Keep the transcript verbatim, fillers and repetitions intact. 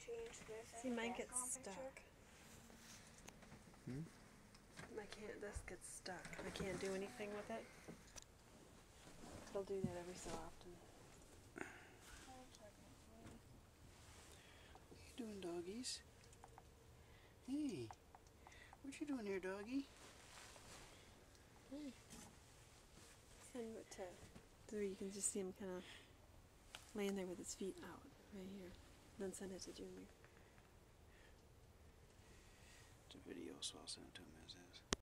change this. See, mine gets stuck. Hmm? I can't, this gets stuck. I can't do anything with it. It'll do that every so often. What you doing, doggies? Hey, what you doing here, doggy? Hey. Send it to, so you can just see him kind of laying there with his feet out, right here. Then send it to Junior. It's a video, so I'll send it to him as is.